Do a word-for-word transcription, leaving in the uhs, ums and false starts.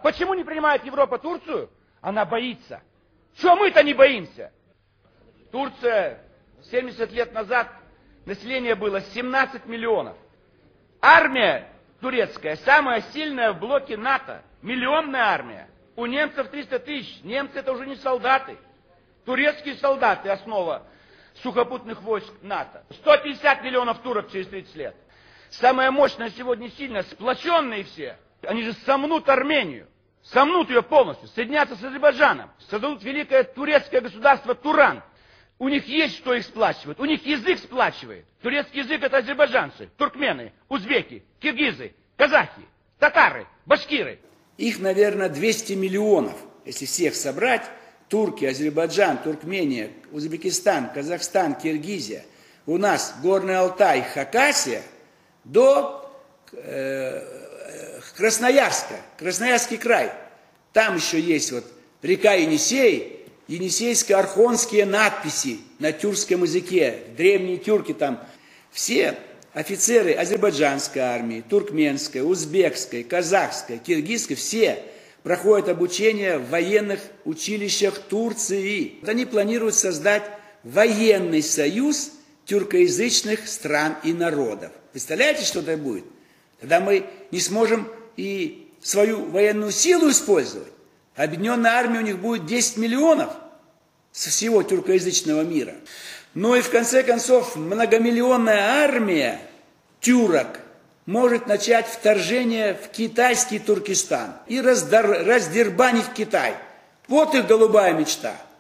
Почему не принимает Европа Турцию? Она боится. Чего мы-то не боимся? Турция семьдесят лет назад, население было семнадцать миллионов. Армия турецкая самая сильная в блоке НАТО. Миллионная армия. У немцев триста тысяч. Немцы это уже не солдаты. Турецкие солдаты основа сухопутных войск НАТО. сто пятьдесят миллионов турок через тридцать лет. Самая мощная сегодня сильная, сплоченные все. Они же сомнут Армению. Сомнут ее полностью. Соединятся с Азербайджаном. Создадут великое турецкое государство Туран. У них есть что их сплачивает. У них язык сплачивает. Турецкий язык это азербайджанцы, туркмены, узбеки, киргизы, казахи, татары, башкиры. Их, наверное, двести миллионов, если всех собрать. Турки, Азербайджан, Туркмения, Узбекистан, Казахстан, Киргизия. У нас Горный Алтай, Хакасия до э, Красноярска, Красноярский край. Там еще есть вот река Енисей, енисейско-архонские надписи на тюркском языке. Древние тюрки там. Все офицеры азербайджанской армии, туркменской, узбекской, казахской, киргизской, все проходят обучение в военных училищах Турции. Они планируют создать военный союз тюркоязычных стран и народов. Представляете, что это будет? Тогда мы не сможем и свою военную силу использовать. Объединенная армия у них будет десять миллионов со всего тюркоязычного мира. Ну и в конце концов многомиллионная армия тюрок может начать вторжение в китайский Туркестан и раздер, раздербанить Китай. Вот их голубая мечта.